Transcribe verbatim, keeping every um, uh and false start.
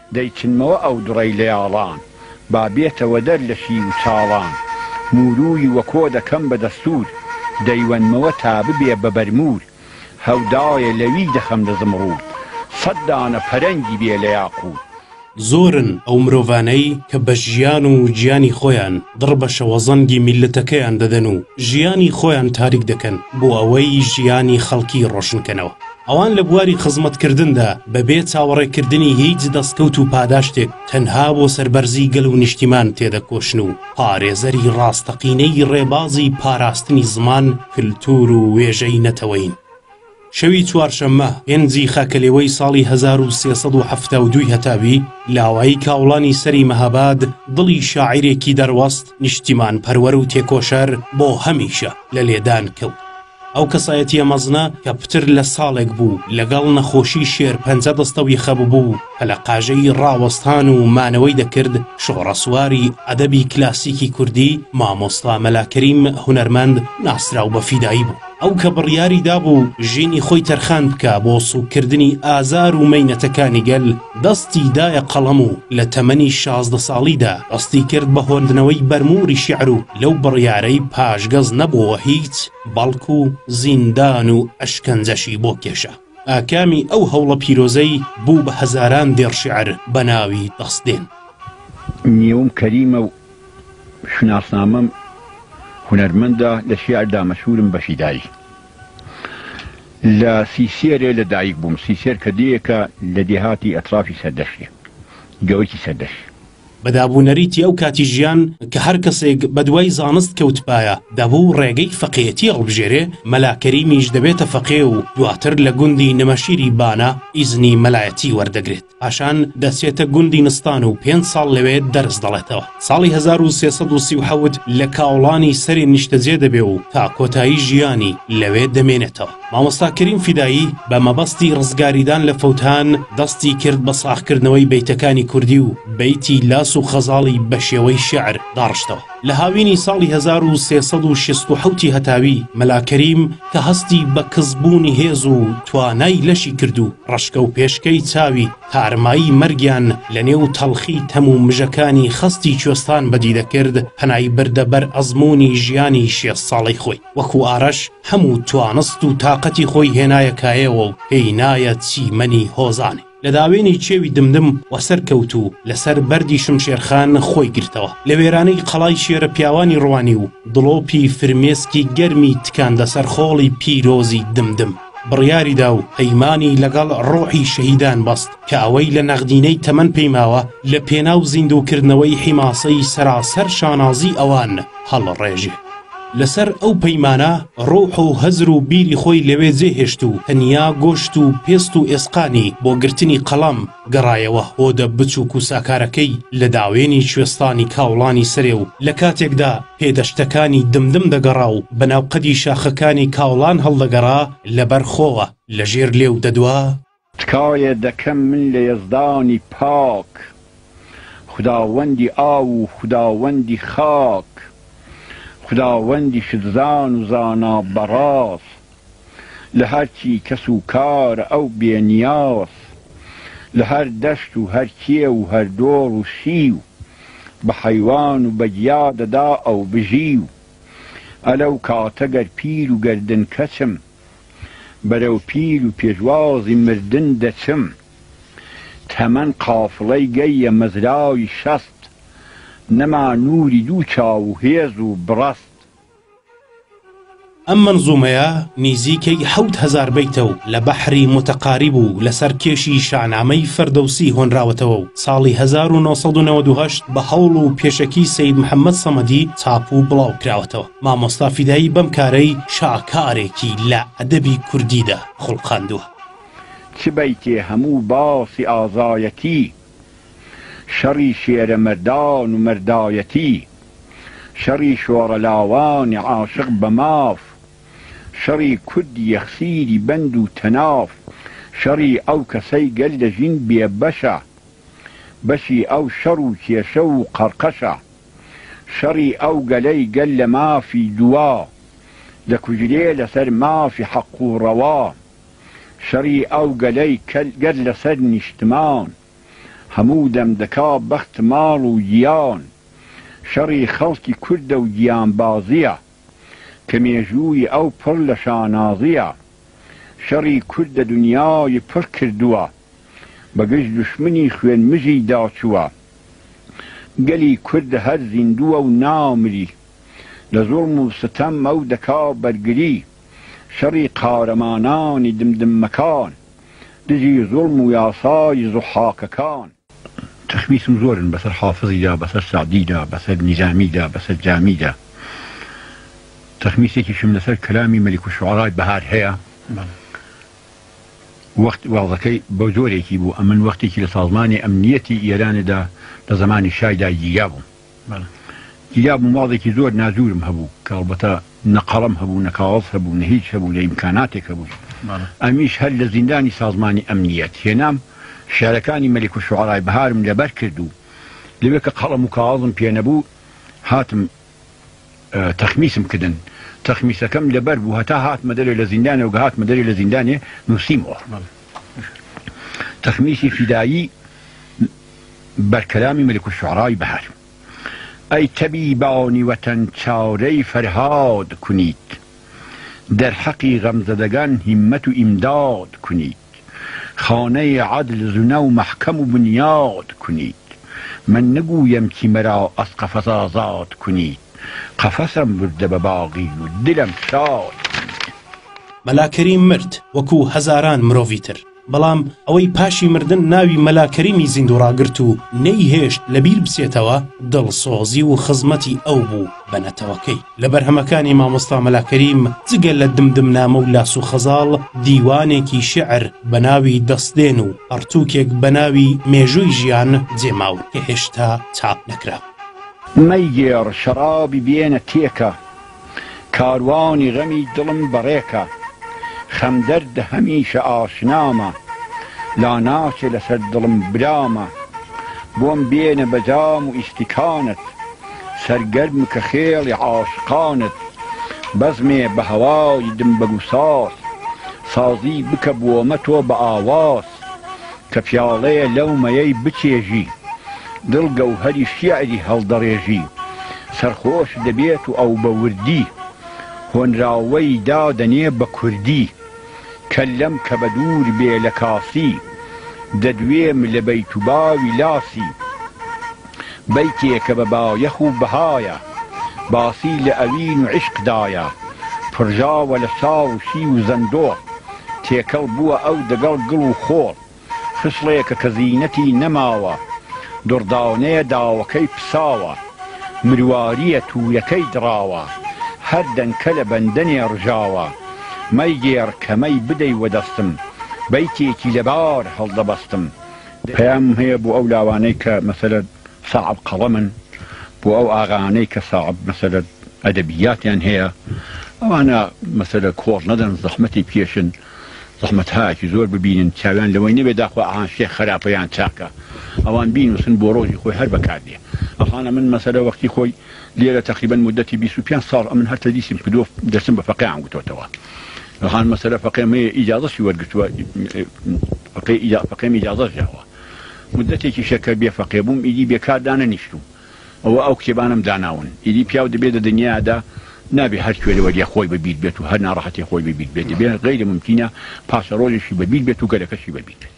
دەیچنمەوە ئەو دڕەی لەیاڵان با بێتەوە دەر لە شی و چاڵان موروی وە کۆ دەکەم بە دەستور دەیوەنمەوە تا ببێ بە بەرمور هەودایە لەوی دەخەم لە زمڕود سەد دانە پەرەنگی بێ لە یاقووت. زۆرن ئەو مرۆڤانەی کە بە ژیان و گیانی خۆیان دڕ بە شەوەزەنگی میلەتەکەیان دەدەن و ژیانی خۆیان تاریک دەکەن بۆ ئەوەی ژیانی خەڵکی ڕۆشنکەنەوە. ئەوان لە بواری خزمەتکردندا بەبێ چاوەڕێکردنی هیچ دەستکەوت و پاداشتێک تەنها بۆ سەربەرزی گەل و نیشتیمان تێدەکۆشن و پارێزەری ڕاستەقینەی ڕێبازی پاراستنی زمان کلتور و وێژەی نەتەوەین. شەوی چوارشەممە هێنجی خاکەلێوەی ساڵی هەزار و سێسەد و هەفتە و دوو هەتاوی لاوایی کاوڵانی سەری مەهاباد دڵی شاعیرێکی دەروەست نیشتیمان پەروەر و تێکۆشەر بۆ هەمیشە لە لێدان کەوت. ئەو کەسایەتیە مەزنە کە پتر لە ساڵێک بوو لەگەڵ نەخۆشی شێر پەنجە دەستەوی خەببوو کە لە قاژەی ڕاوەستان و مانەوەی دەکرد شۆڕەسواری ئەدەبی کلاسیکی کوردی مامۆستا مەلاکەریم هونەرمەند ناسراو بە فیدایی بوو. ئەو کە بڕیاری دابوو ژینی خۆی تەرخان بکە بۆ سوکردنی ئازار و مەینەتەکانی گەل دەستی دایە قەڵەم و لە تەمەنی شازدە ساڵیدا دەستی کرد بە هۆندنەوەی بەرموری شیعر و لەو بڕیارەی پاشگەز نەبووە هیچ بەڵکو و زیندان و ئەشکەنجەشی بۆ کێشە. ئاکامی ئەو هەوڵە پیرۆزەی بوو بە هەزاران دێڕشیعر بە ناوی دەستێن. نیوم کەریمە و شناسنامەم هونەرمەندە لە شیعردا مەشهورم بە فیدایی. لە سیسێرێ لە دایک بووم. سیسێر کە دەیەکە لە دێهاتی ئەترافی سەردەشتێ گەوەیکی سەردەش. بەدابوونەریتی ئەو کاتی ژیان کە هەر کەسێک بە دوای زانست کەوتپایە دەبوو ڕێگەی فەقێتی هەڵبژێرێ مەلاکەریمیش دەبێتە فەقێ و دواتر لە گوندی نەمەشیری بانە ئیزنی مەلایەتی وەردەگرێت پاشان دەچێتە گوندی نستان و پێنج ساڵ لەوێ دەرس دەڵێتەوە. ساڵی هەزار و سێسەد و سی و حەوت لە کاوڵانی سەری نیشتەجێ دەبێ و تا کۆتایی ژیانی لەوێ دەمێنێتەوە. مامۆستا کەریم فیدایی بە مەبەستی ڕزگاریدان لە فەوتان دەستی کرد بە ساختکردنەوەی بەیتەکانی کوردی و بەیتی لاس و خەزاڵی بە شێوەی شیعر داڕشتەوە. لە هاوینی ساڵی هەزار و سێسەد و شەست و حەوتی هەتاوی مەلاکەریم کە هەستی بە کەسبوونی هێز و توانای لەشی کرد و ڕشکە و پێشکەی چاوی تارمایی مەرگیان لە نێو تەڵخی تەموو مژەکانی خەستی کوێستان بەدی دەکرد پەنای بردە بەر ئەزموونی ژیانی شێست ساڵەی خۆی وەکو ئارەش هەموو توانست و تاقەتی خۆی هێنایە کایەوە و پێی نایە چیمەنی هۆزانێ. لە داوێنی چێوی دمدم وەسەر کەوت و لەسەر بەردی شمشێرخان خۆی گرتەوە. لە وێرانەی قەڵای شێرە پیاوانی ڕوانی و دڵۆپی فرمێسکی گەرمی تکاندە سەر خۆڵی پیرۆزی دمدم. بڕیاریدا و پەیمانی لەگەڵ ڕۆحی شەهیدان بەست کە ئەوەی لە نەغدینەی تەمەن پەیماوە لە پێناو زیندووکردنەوەی حیماسەی سەراسەر شانازی ئەوان هەڵڕێژێ. لەسەر ئەو پەیمانە ڕۆح و هەزر و بیری خۆی لەوێ جێهێشت و تەنیا گۆشت و پێست و ئێسقانی بۆ گرتنی قەڵەم گەڕایەوە هۆدە بچووک و ساکارەکەی لە داوێنی کوێستانی کاوڵانی سەرێ و لە کاتێکدا پێدەشتەکانی دمدم دەگەڕا و بەناوقەدی شاخەکانی کاوڵان هەڵدەگەڕا لەبەر خۆوە لەژێر لێو دەدوا تکایە دەکەم من لە یەزدانی پاک خداوەندی ئاو و خداوەندی خاک خداوەندی شدزان و زانا بەڕاست لە هەرچی کەس و کار ئەو بێنیاس لە هەر دەشت و هەر کێ و هەر دۆڕ و شی و بە حەیوان و بە گیا دەدا ئەو بژی و ئەلەو کاتەگەر پیر و گەردن کەچم بەرەو پیر و پێشوازی مردن دەچم تەمەن قافڵەی گەیە مەزراوی شەست نەما نووری دوو چاو و هێز و بڕەست. ئەم منزومەیە نزیکەی حەوت هەزار بەیتە و لە بەحری متەقاریب و لەسەر کێشی شانامەی فەردەوسی هۆنراوەتەوە و ساڵی هەزار و نۆسەد و نەوەد و هەشت بە هەوڵ و پێشەکی سەید محەممەد سەمەدی چاپ و بڵاو کراوەتەوە. مامۆستا فیدایی بەم کارەی شاکارێکی لە ئەدەبی کوردیدا خوڵقاندووە. چ بەیتێ هەموو باسی ئازایەتی شەڕی شێرە مەردان و مەردایەتی شەڕی شۆڕە لاوانی عاشق بە ماف شەڕی کوردی یەخسیری بەند و تەناف شەڕی ئەو کەسەی گەل لە ژین بێبەشە بەشی ئەو شەڕ و کێشە و قەرقەشە شەڕی ئەو گەلەی گەل لە مافی دوا لە کوژرێ لەسەر مافی حەق و ڕەوا شەڕی ئەو گەلەی گەل لەسەر نیشتمان هەموو دەمدەکا بەخت ماڵ و گیان شەڕی خەڵکی کوردە و گیانبازیە کە مێژووی ئەو پڕ لە شانازیە شەڕی کوردە دنیای پڕ کردووە بەگشت دوشمنی خوێن مژی داچووە گەلی کوردە هەر زیندووە و نامری لە زوڵم و ستەم ئەو دەکا بەرگری شەڕی قارەمانانی دمدمەکان دژی زوڵم و یاسای زوحاکەکان تەخمیسم زۆرن بەسەر حافظیدا بەسەر سعدیدا بەسەر نیزامیدا بەسەر جامیدا تەخمیسێکیشم لەسەر کەلامی مەلیک و شوعەڕای بەهار هەیە وەخت واڵەکەی بەو زۆرێکی بوو ئەمن وەختێکی لە سازمانی ئەمنیەتی ئێراندا لە زمانی شایدا گیگا بووم گیگا بووم واڵێکی زۆر نازورم هەبوو کە ئەڵبەتە نەقەڵەم هەبوو نەکاڵز هەبوو نە هیچ هەبوو لە ئیمکاناتێک هەبوو ئەمیش هەر لە زیندانی سازمانی ئەمنیەت هێنام شارەکانی مەلیک و شوعەڕای بەهارم لەبەر کردو لەوێ کە قەڵەم و کاڵزم پێ نەبوو هاتم تەخمیسم کردن تەخمیسەکەم لەبەر بوو هەتا هاتمە دەرێ لە زیندانێ و گە هاتمە دەرێ لە زیندانێ نووسیمەوە تەخمیسی فیدایی بەرکەلامی مەلیک و شوعەڕای بەهار ئەی تەبیبانی وەتەن چارەی فەرهاد کونیت در حەقی غەمزەدەگان هیممەت و ئیمداد کونیت خانەی عەدل زونە و مەحکەم و بنیاد کونیت من نەگوویم کی مەرا ئەس قەفەس ئازاد کونیت قەفەسم بردە بە باغی و دلم شاد مەلاکەریم مرد وەکو هەزاران مرۆڤی تر بەڵام ئەوەی پاشی مردن ناوی مەلاکەریمی زیندوڕاگرت و نەیهێشت لەبیر بچێتەوە دڵسۆزی و خزمەتی ئەو بوو بە نەتەوەکەی لە بەرهەمەکانی مامۆستا مەلاکەریم جگە لە دمدمنامە و لاس و خەزاڵ دیوانێکی شعر بە ناوی دەستدێن و ئەرتووکێک بە ناوی مێژووی ژیان جێماون کە هێشتا چاپ نەکرا مەیگێڕ شەرابی بێنە تێکە کاروانی غەمی دڵم بەڕێکە خەمدەردە هەمیشە ئاشنامە لا ناچێ لەسەر دڵم برامە بۆم بێنە بەجام و ئیستیکانت سەرگەرم کە خێڵی عاشقانت بەزمێ بە هەوای دمبەگوساس سازی بکە بۆمە تۆ بە ئاواز کە پیاڵەیە لەو مەیەی بچێژی دڵ گەوهەری شیعری هەڵدەڕێژی سەرخۆش دەبێت و ئەو بە وردی هۆنراوەی دادەنێ بە کوردی کەلەم کە بە دوور بێ لە کاسی دەدوێم لە بەیت و باوی لاسی بەیتێکە بە بایەخ و بەهایە باسی لە ئەوین و عشقدایە پڕژاوە لە ساڵ و شی و زەندۆ تێکەڵ بووە ئەو دەگەڵ گڵ و خۆڵ خشڵێکە کە زینەتی نەماوە دڕداونەیە داوەکەی پساوە مرواریە توویەکەی دراوە هەر دەنکە لە بەندەنێ ڕژاوە مەیگێڕ کەمەی بدەی وەدەستم بەیتێکی لەبار هەڵدەبەستم پەیام هەیە بۆ ئەو لاوانەی کە مەسەلە ساعب قەڵەمن بۆ ئەو ئاغانەی کە ساعب مەسەلە ئەدەبیاتیان هەیە ئەوانە مەسەلە کۆڕ نەدەن زەحمەتی پێشن زەحمەت هایەکی زۆر ببینن چاویان لەوەی نەبێ داخوا ئاهان شێخ خراپەیان چاکە ئەوان بینوسن بۆ ڕۆژی خۆی هەر بەکاردێ ئەخانە من مەسەلە وەختی خۆی لێرە تقریبا مدەتی بیست و پێنج ساڵ ئەمن هەر تەدیسیم کردووە دەرسم بە فەقێیان گوتۆتەوە ئەخان مەسەلە فەقێم هەیە ئیجازەشی وەرگرتووە فەقێم ئیجازەش داوە مدەتێکی شەکە بێ فەقێ بووم ئیدی بێکار دانەنیشتوم ئەوە ئەو کتێبانم داناون ئیدی پیاو دەبێتە دنیادا نابێ هەر کوێ لەوەریە خۆی بەبییر بێت و هەر ناڕەحەتی خۆی بەبییر بێت دەبێت غەیرە ممکینە پاشە ڕۆژێکی بەبییر بێت و گەلەکەشی بەبییر بێت